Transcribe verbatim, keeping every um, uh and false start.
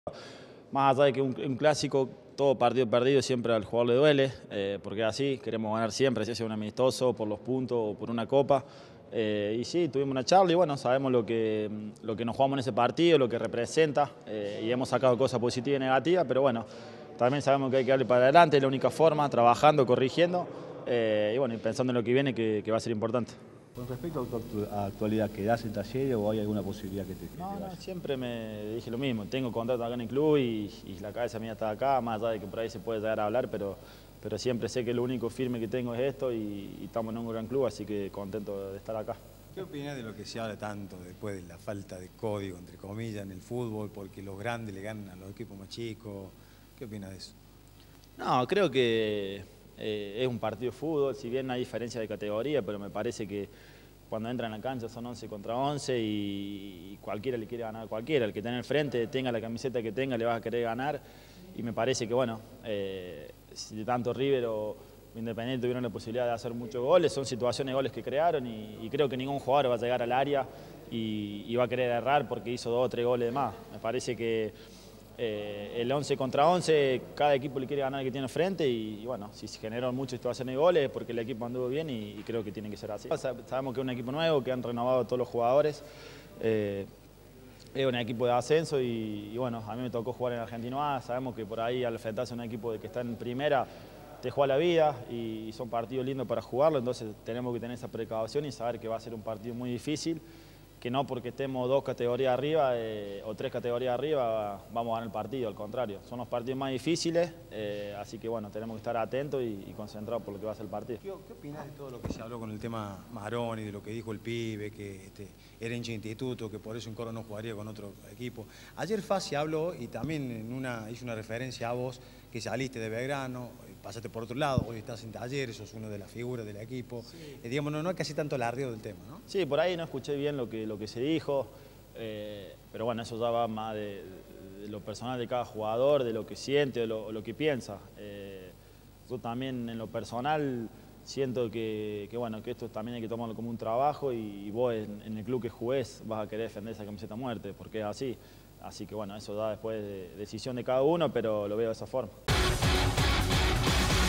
Más allá de que un, un clásico, todo partido perdido siempre al jugador le duele, eh, porque es así, queremos ganar siempre, si sea un amistoso, por los puntos o por una copa. Eh, y sí, tuvimos una charla y bueno, sabemos lo que, lo que nos jugamos en ese partido, lo que representa, eh, y hemos sacado cosas positivas y negativas, pero bueno, también sabemos que hay que darle para adelante, es la única forma, trabajando, corrigiendo, eh, y bueno, y pensando en lo que viene, que, que va a ser importante. Con respecto a tu actualidad, ¿quedás en Talleres o hay alguna posibilidad que te, que No, te no, vayas? siempre me dije lo mismo, tengo contrato acá en el club y, y la cabeza mía está acá, más allá de que por ahí se puede llegar a hablar, pero, pero siempre sé que lo único firme que tengo es esto y, y estamos en un gran club, así que contento de estar acá. ¿Qué opinas de lo que se habla tanto después de la falta de código, entre comillas, en el fútbol, porque los grandes le ganan a los equipos más chicos? ¿Qué opinas de eso? No, creo que eh, es un partido de fútbol, si bien hay diferencia de categoría, pero me parece que cuando entran a la cancha son once contra once y, y cualquiera le quiere ganar a cualquiera. El que tenga el frente, tenga la camiseta que tenga, le vas a querer ganar. Y me parece que, bueno, eh, si tanto River o Independiente tuvieron la posibilidad de hacer muchos goles, son situaciones de goles que crearon y, y creo que ningún jugador va a llegar al área y, y va a querer errar porque hizo dos o tres goles de más. Me parece que Eh, el once contra once, cada equipo le quiere ganar al que tiene frente y, y bueno, si se generaron muchas situaciones de goles porque el equipo anduvo bien y, y creo que tiene que ser así. Sabemos que es un equipo nuevo, que han renovado a todos los jugadores, eh, es un equipo de ascenso y, y bueno, a mí me tocó jugar en Argentino A, sabemos que por ahí al enfrentarse a un equipo de que está en primera te juega la vida y son partidos lindos para jugarlo, entonces tenemos que tener esa precaución y saber que va a ser un partido muy difícil, que no porque estemos dos categorías arriba eh, o tres categorías arriba vamos a ganar el partido, al contrario. Son los partidos más difíciles, eh, así que bueno, tenemos que estar atentos y, y concentrados por lo que va a ser el partido. ¿Qué, qué opinas de todo lo que se habló con el tema Maroni, de lo que dijo el pibe, que este, era hincha de instituto, que por eso en Coro no jugaría con otro equipo? Ayer Fassi habló y también en una, hizo una referencia a vos, que saliste de Belgrano, pasaste por otro lado, hoy estás en Talleres, sos uno de las figuras del equipo. Sí. Eh, digamos, no, no es casi tanto el arreo del tema, ¿no? Sí, por ahí no escuché bien lo que, lo que se dijo, eh, pero bueno, eso ya va más de, de, de lo personal de cada jugador, de lo que siente, de lo, lo que piensa. Eh, yo también en lo personal siento que, que, bueno, que esto también hay que tomarlo como un trabajo y, y vos en, en el club que jugués vas a querer defender esa camiseta a muerte, porque es así. Así que bueno, eso da después de decisión de cada uno, pero lo veo de esa forma.